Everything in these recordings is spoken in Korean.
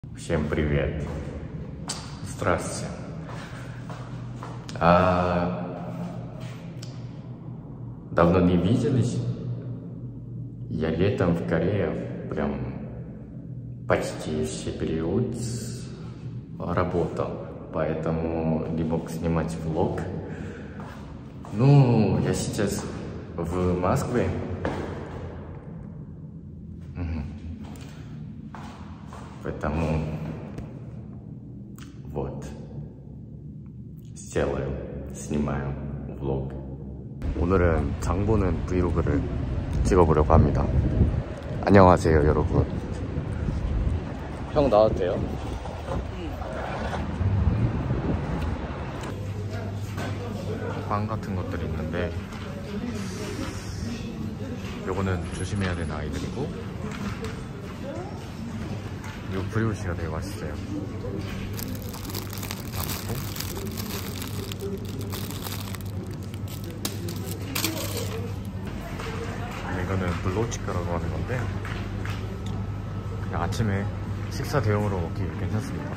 Всем привет! Здравствуйте! Давно не виделись? Я летом в Корее прям почти все период работал, поэтому не мог снимать влог. Ну, я сейчас в Москве. Поэтому вот снимаю влог. 오늘은 장 보는 브이로그를 찍어보려고 합니다. 안녕하세요 여러분. 형 나와도 돼요? 방 같은 것들이 있는데 요거는 조심해야 되는 아이들이고, 요 브리오시가 되게 맛있어요. 이거는 블로치카라고 하는 건데 그냥 아침에 식사 대용으로 먹기 괜찮습니다.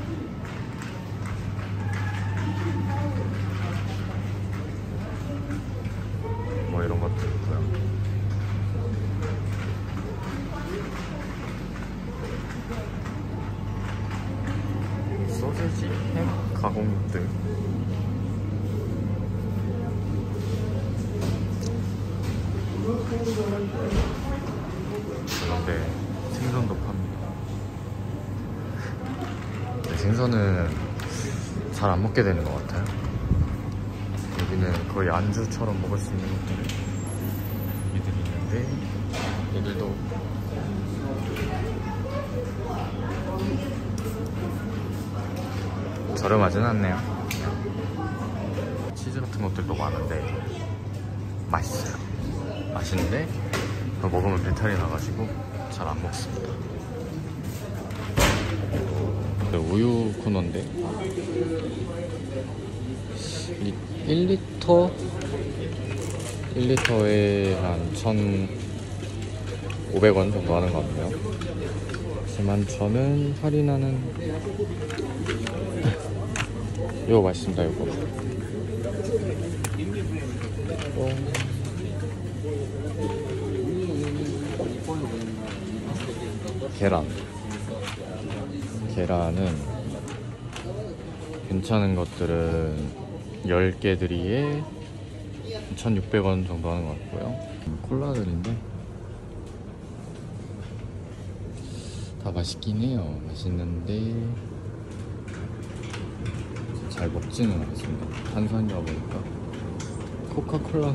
뭐 이런 것도 있고요. 소세지, 햄, 가공육들. 그런데 생선도 팝니다. 근데 생선은 잘 안 먹게 되는 것 같아요. 여기는 거의 안주처럼 먹을 수 있는 것들이 있는데 얘들도 저렴하진 않네요. 치즈 같은 것들도 많은데 맛있어요. 맛있는데 먹으면 배탈이 나가지고 잘 안 먹습니다. 우유 코너인데 1리터에 한 1,500원 정도 하는 것 같네요. 41,000원 할인하는 이거 맛있습니다. 이거 계란은 괜찮은 것들은 10개들이에 1,600원 정도 하는 것 같고요. 콜라들인데 다 맛있긴 해요. 맛있는데 잘 먹지는 않습니다. 탄산이다 보니까. 코카콜라,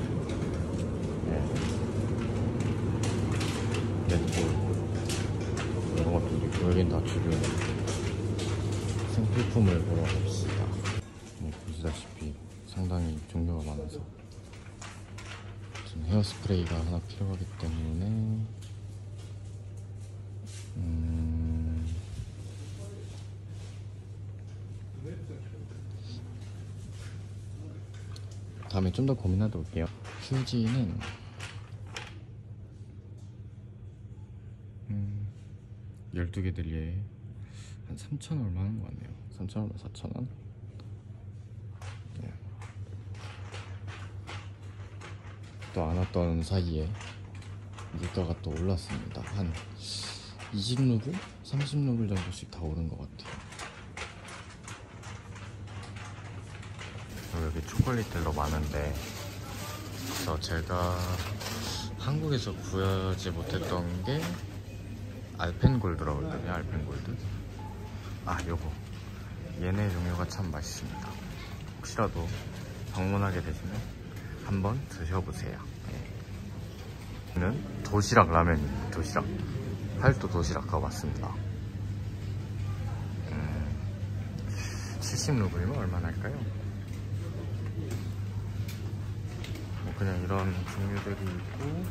레드불 이런 것도 있고, 여긴 다 주류 생필품을 보러 갑시다. 보시다시피 상당히 종류가 많아서 지금 헤어스프레이가 하나 필요하기 때문에 다음에 좀 더 고민하다 올게요. 휴지는 12개들이에 한 3,000원 얼마 하는 것 같네요. 3,000원, 4,000원. 네. 또 안 왔던 사이에 물가가 또 올랐습니다. 한 20루블? 30루블 정도씩 다 오른 것 같아요. 여기 초콜릿들도 많은데 그래서 제가 한국에서 구하지 못했던 게 알펜골드라고 했거든요. 알펜골드. 요거 얘네 종류가 참 맛있습니다. 혹시라도 방문하게 되시면 한번 드셔보세요. 얘는 도시락 라면입니다. 도시락, 팔도 도시락 가봤습니다. 70루블이면 얼마나 할까요? 뭐 그냥 이런 종류들이 있고,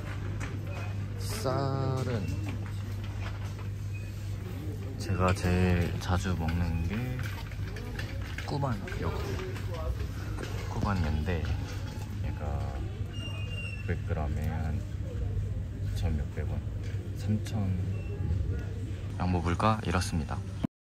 쌀은 제가 제일 자주 먹는 게 꾸반, 꾸반인데 얘가 100g에 한 2,600원, 3,000. 양모 물가 이렇습니다.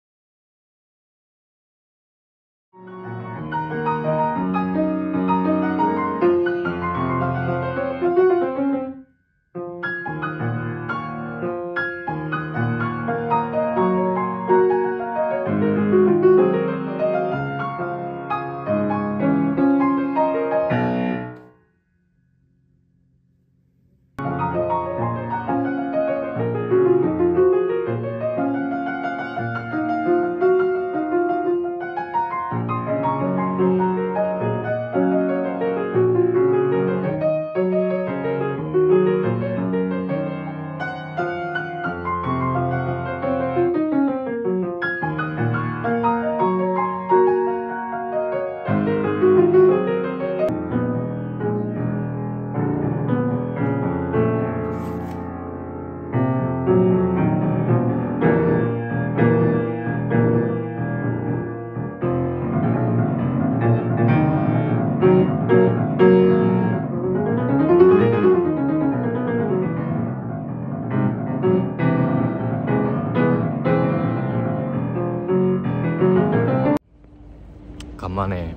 간만에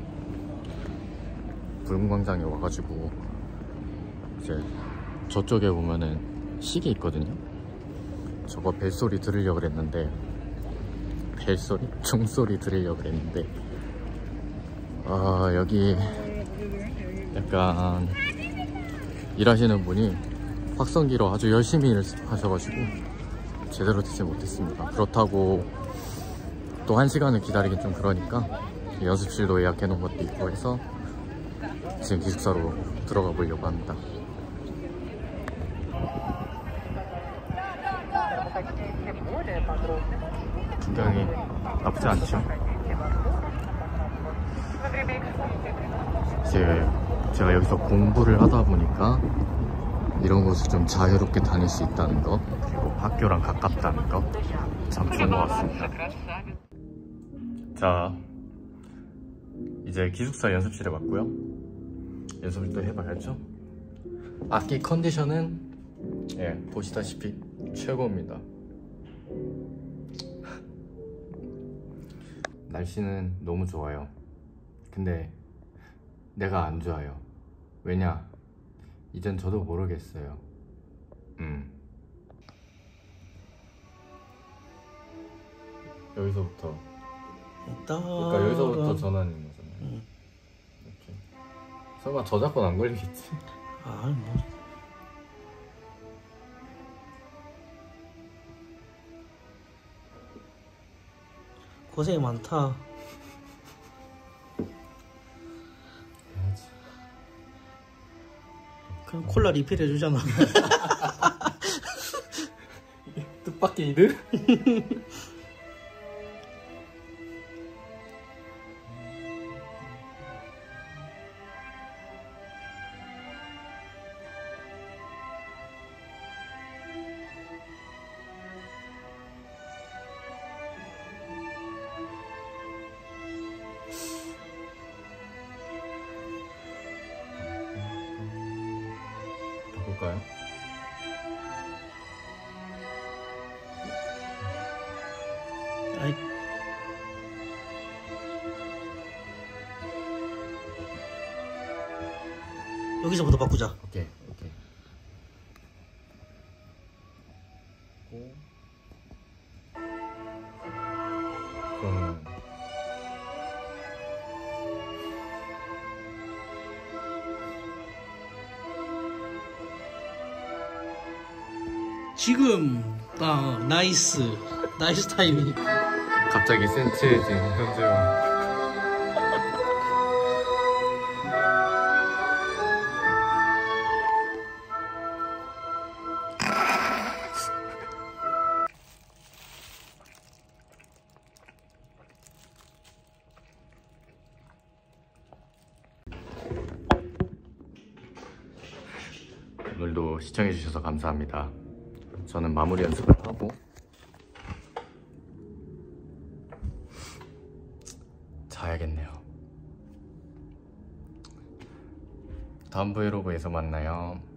붉은광장에 와가지고 이제 저쪽에 보면은 시계 있거든요. 저거 벨소리 들으려고 그랬는데, 벨소리? 종소리 들으려고 그랬는데, 여기 약간 일하시는 분이 확성기로 아주 열심히 일하셔가지고 제대로 듣지 못했습니다. 그렇다고 또 1시간을 기다리긴 좀 그러니까 연습실도 예약해 놓은 것도 있고 해서 지금 기숙사로 들어가 보려고 합니다. 풍경이 나쁘지 않죠? 이제 제가 여기서 공부를 하다 보니까 이런 곳을 좀 자유롭게 다닐 수 있다는 거, 그리고 학교랑 가깝다는 거 참 좋은 것 같습니다. 자, 이제 기숙사 연습실에 왔고요. 연습을 또 해봐야죠. 악기 컨디션은 보시다시피 최고입니다. 날씨는 너무 좋아요. 근데 내가 안 좋아요. 왜냐? 이젠 저도 모르겠어요. 여기서부터 그러니까 여기서부터 전환인 거잖아요. 이렇게. 설마 저작권 안 걸리겠지? 아, 뭐. 고생이 많다. 해야지. 그럼 콜라 리필 해주잖아. 뜻밖의 이들? 바꿀까요? 아이. 여기서부터 바꾸자. 오케이. 그러면 지금 딱 나이스 타이밍. 갑자기 센치해진 현재와 오늘도 시청해주셔서 감사합니다. 저는 마무리 연습을 하고 자야겠네요. 다음 브이로그에서 만나요.